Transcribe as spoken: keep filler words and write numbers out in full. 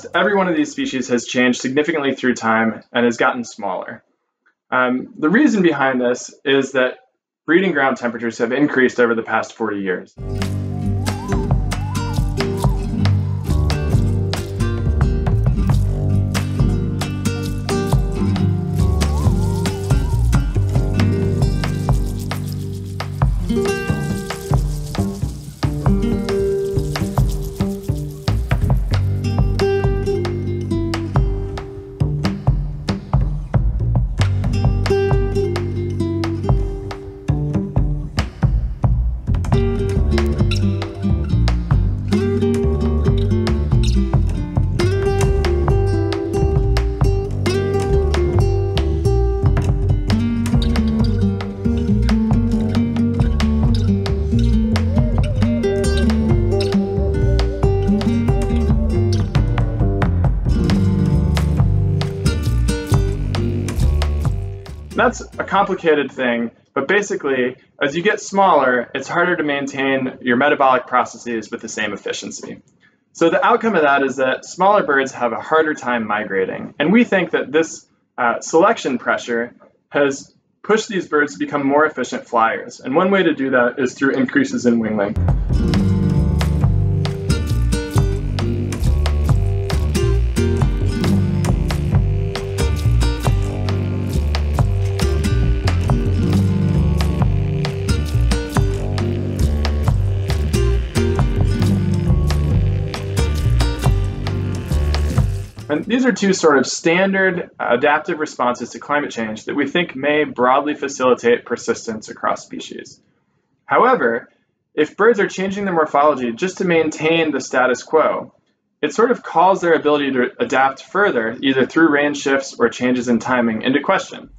every one of these species has changed significantly through time and has gotten smaller. Um, the reason behind this is that breeding ground temperatures have increased over the past forty years. That's a complicated thing, but basically, as you get smaller, it's harder to maintain your metabolic processes with the same efficiency. So the outcome of that is that smaller birds have a harder time migrating, and we think that this uh, selection pressure has pushed these birds to become more efficient flyers, and one way to do that is through increases in wing length. And these are two sort of standard adaptive responses to climate change that we think may broadly facilitate persistence across species. However, if birds are changing their morphology just to maintain the status quo, it sort of calls their ability to adapt further, either through range shifts or changes in timing, into question.